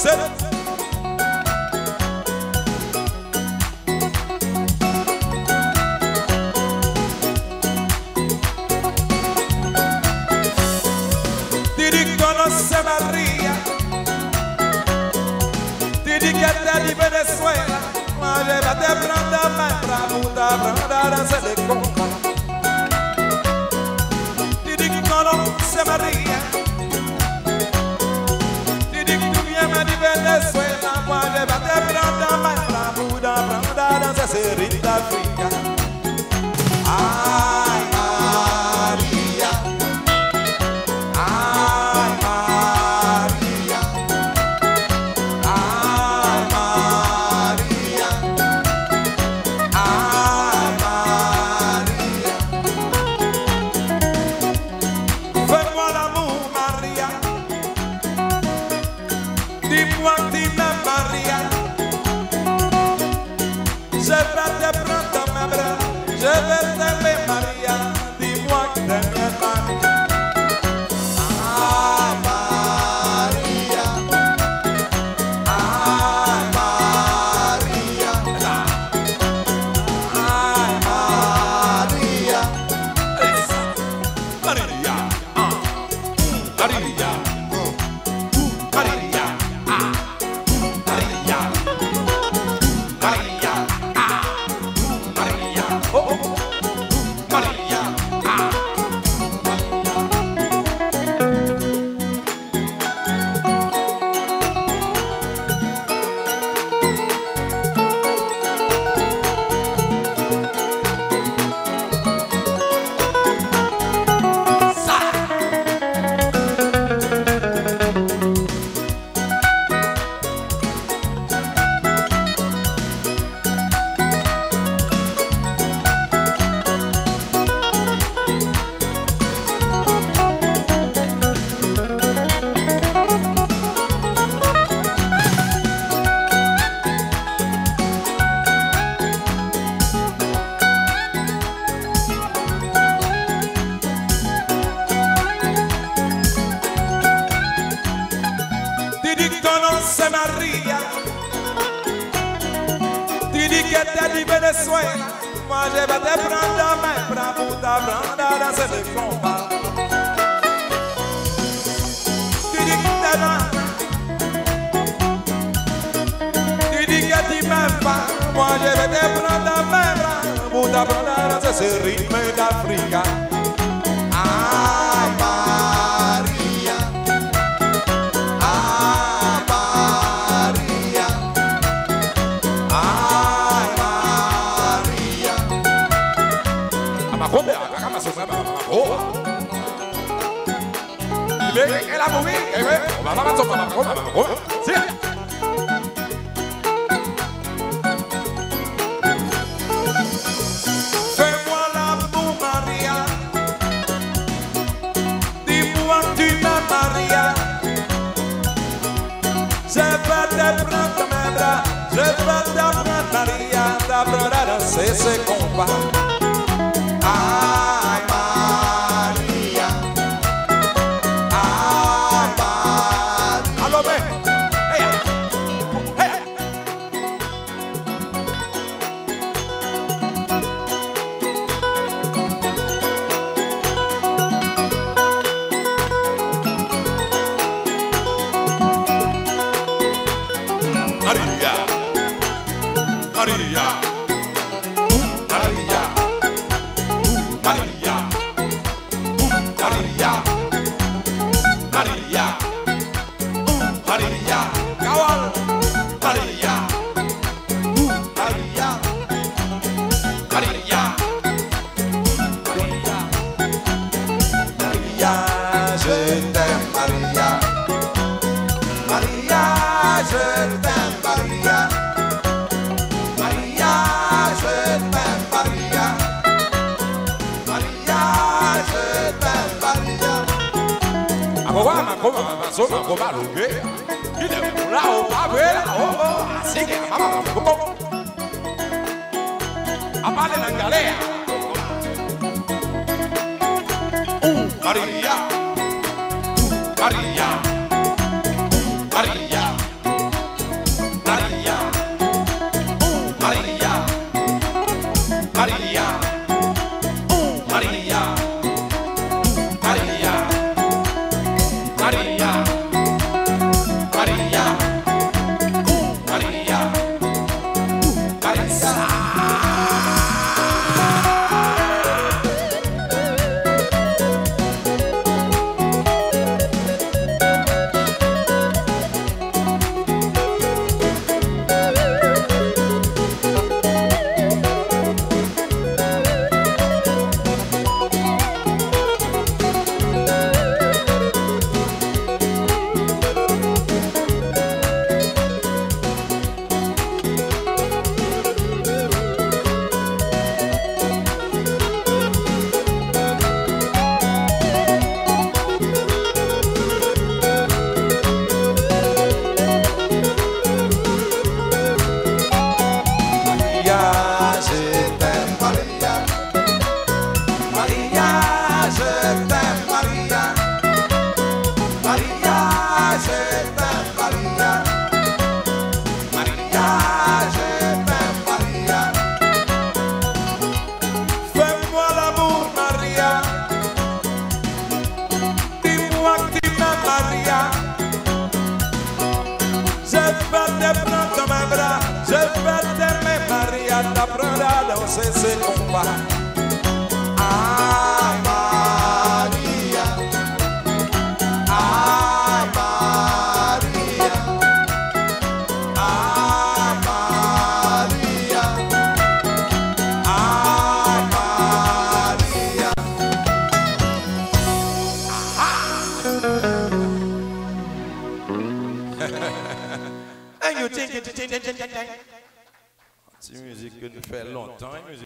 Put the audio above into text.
Didi conoce María, Didi que te di Venezuela, ma llévate prenda membra, puta prenda se le compra. Didi conoce María, Didi que tú vienes de Venezuela, ma llévate prenda membra, puta prenda se rita África. Ay, María. Ay, María. Ay, María. Ay, María. Fais-moi l'amour, Maria. Dis-moi que tu m'aimes, Maria. Je vais te prendre dans mes bras. Je vais t'aimer, Maria. Dis-moi que tu m'aimes, Maria. Ay, Maria. Ay, Maria. Ay, Maria. Esa. Maria. Maria. Maria. Maria. Maria. Maria. Oh, oh. Maria. Didi conoce María, Didi que te di Venezuela, moi je vais te prendre main pour t'apprendre à danser le combat. Didi que te donne, Didi que tu m'aimes pas, moi je vais te prendre main pour t'apprendre à danser ce rythme d'Afrique. Ay, María. Ay, María. Ay, María. Amakombe akakama soma baba. Dile que la mujer que ve, baba soma baba. Sí. Fais-moi l'amour, Maria. Dis-moi que tu m'aimes, Maria. Je vais te prendre mes bras, je vais t'apprendre, Maria, t'apprendre à danser ce combat. Ay, Maria. Ay, Maria. Allo, ven. Hey, hey. Maria. Maria. Maria. Maria. Maria. Maria. Maria. Kawal. Maria. Maria. Maria. Maria. Maria. Je t'aime, Maria. Maria, je t'aime, Maria. Maria, je t'aime, Maria. Maria, je t'aime, Maria. Abogama, como soma, como lugue. Ide pula o pavela o así que vamos como. Apale la galea. Maria. Maria. Maria. Maria t'apprendre à danser ce combat. Ay Maria, ay Maria, ay Maria, ay Maria. And you think. C'est une musique que nous fait longtemps, musique.